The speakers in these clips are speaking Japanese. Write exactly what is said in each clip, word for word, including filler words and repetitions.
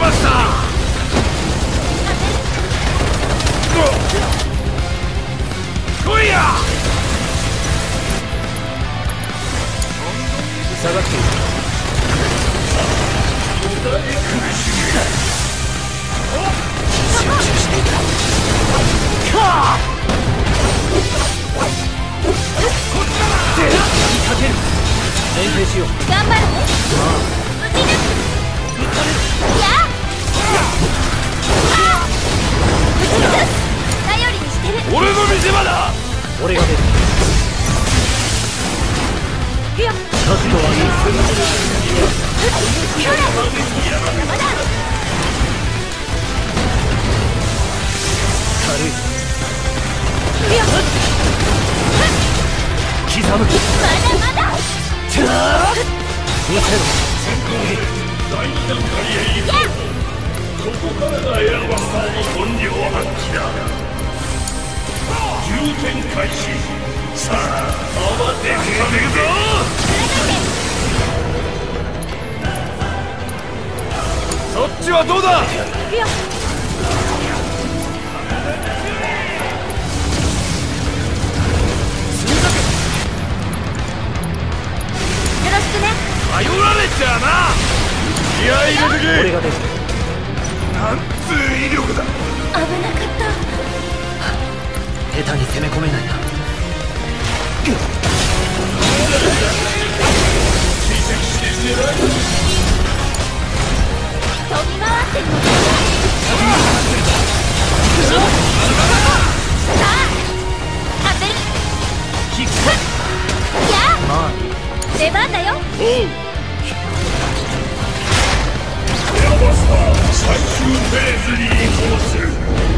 ました。来いや。 下がっている。集中していた。かあ手にかける。連携しよう。 頑張るね。 ああ打ち抜く。 ぶったれる。 やあ打ち抜く。頼りにしてる。 俺の見せ場だ。 俺が出る。 いや勝つとはいい。 まだ軽い。 いや刻む。 まだまだ見せろ。 大段階へ行く。ここからがエアバスターの本領発揮だ。充填開始。さあ慌ててくぞ。そっちはどうだ。 いやよろしくね。 頼られちゃうな。気合い入れてけ。 俺が出る。 なんつう威力だ。 危なかった下手に攻め込めないな。 追跡して狙い。 飛び回ってるのか。さあ当てる。 キック。 やあまあ出番だよ。 おう。エアバスター最終フェーズに移行する。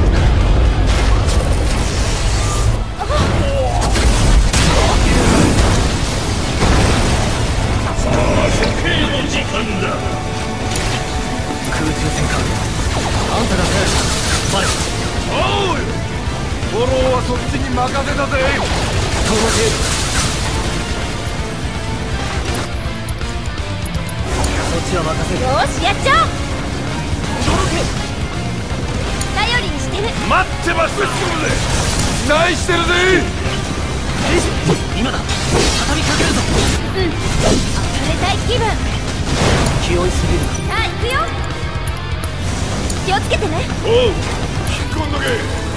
さあ処刑の時間だ。 空中戦か。あんたが頼る。バレおう。フォローはそっちに任せたぜ。 その程度。そっちは任せる。 よしやっちゃおう。 届け。 頼りにしてる。 待ってます。期待してるぜ。 今だ。畳みかけるぞ。 うん当たりたい気分。 気負いすぎるな。 さあ行くよ。気をつけてね。 おう。引っ込んどけ。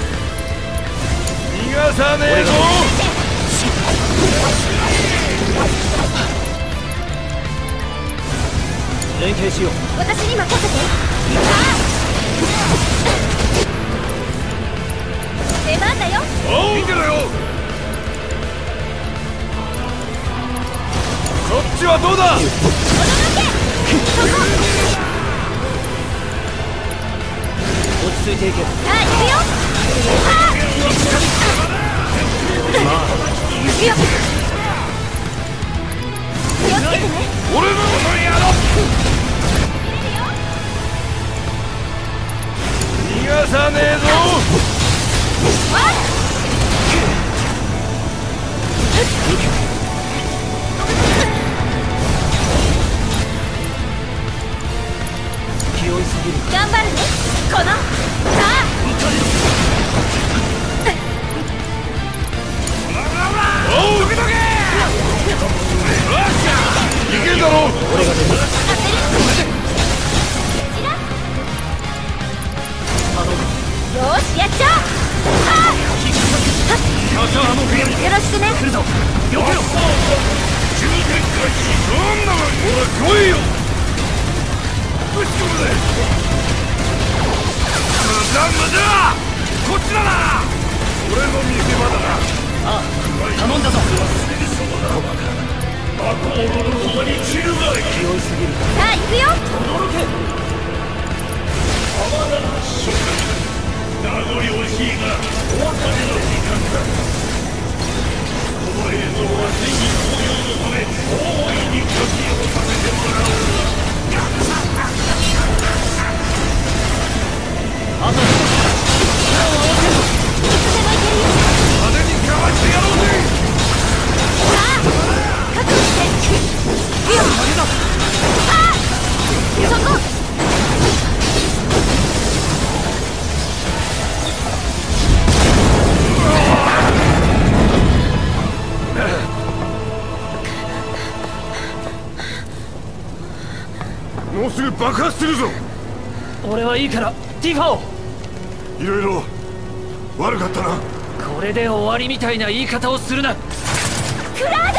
逃がさねえぞ。 連携しよう。 私に任せて。さあ出番だよ。 おう。見てろよ。こっちはどうだ。 驚け。そこ。 落ち着いていけ。 さあ行くよ。 まあ行くよ。気をつけてね。 俺のことにやろ。逃がさねえぞ。 わっ気負いすぎる。 頑張るね。このさあおう。どけどけ。いけんだろ。 俺が出る。 当てる。 頼む。 よしやっちゃおう。ああよろしくね。 来るぞ。避けろ。 充填開始。そんなのほら来いよ。ぶち込むぜ。無駄無駄。こっちだな。俺の見せ場だな。 ああ頼んだぞ。 悪者のそばに散るがい。 気負いすぎる。 さあ行くよ。 驚け。 名残惜しいがお別れの時間だ。この映像は戦意高揚のため大いに活用させてもらう。 あと少し。力を合わせるぞ。 いつでも行けるよ。 派手にかわしてやろうぜ。 さあ覚悟して。いくよ。 あれだ。 ああそこ。 もうすぐ爆発するぞ。 俺はいいからティファを。 いろいろ悪かったな。 これで終わりみたいな言い方をするな。 クラード